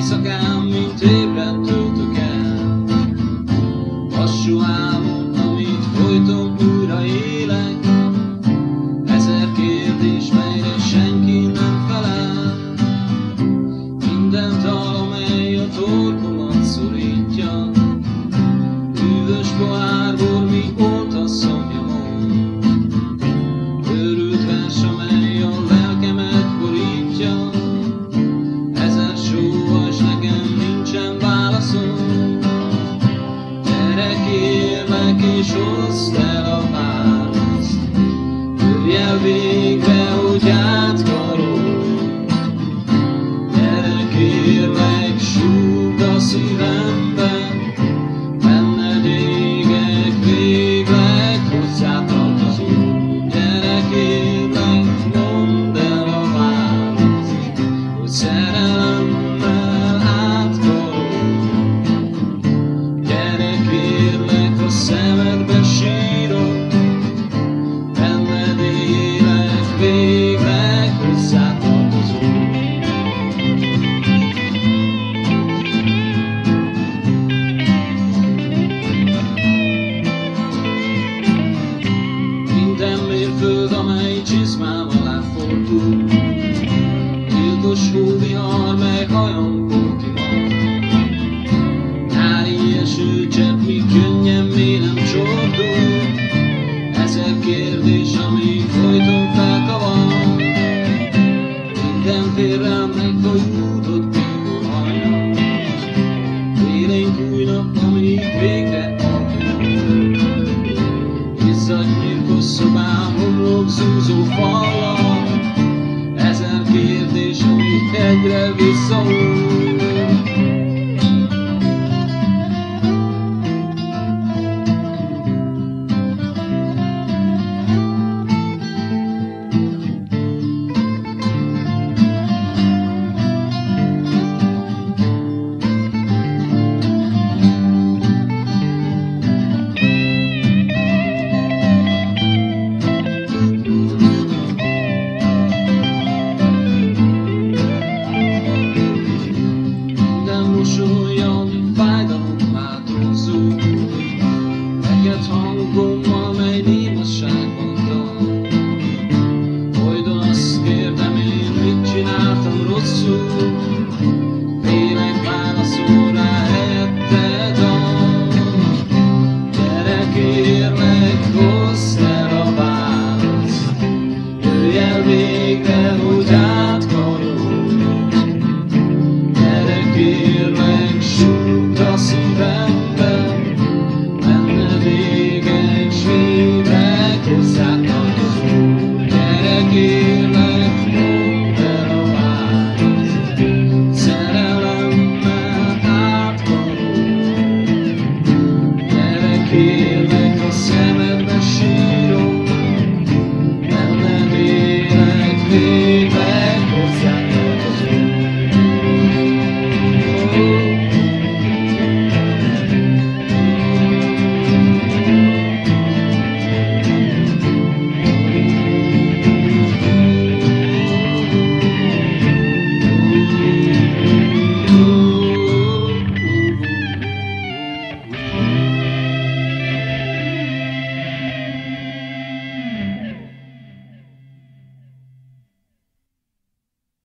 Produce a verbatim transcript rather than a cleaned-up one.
éjszakán, mint ébren töltök el. Lassú álmom, amit folyton újra élek. Ezer kérdés, melyre senki nem felel. Minden dal, amely a torkomat szorítja. Üvös pohárból, mi volt a szomjamon. Őrült vers, amely a lelkemet borítja. Ezer sóval, s nekem nincsen válaszom. Gyere, kérlek, és hozd el a választ. Jöjj el végre, hogy átkarolj. Gyere, kérlek, súgd a szívembe. Benned égek, végleg hozzá tartozom. Gyere, kérlek, mondd el a választ, hogy szerelemmel átkarolj. Gyere, kérlek, a szemedbe sírok. Benned élek, végleg hozzá tartozom. Minden mérföld, amely csizmám alá fordul. Gyilkos hóvihar, mely hajamból kimar. Nyári esőcsepp, mi könnyen mélem csordul. Ezer kérdés, ami folyton felkavar. Minden félrem megfajult bígó hajnal. Élénk új nap, amíg végre alkul. Izzadj mirkos szobám, homlok zúzó fallal. Ezer kérdés, ami egyre visszaúl.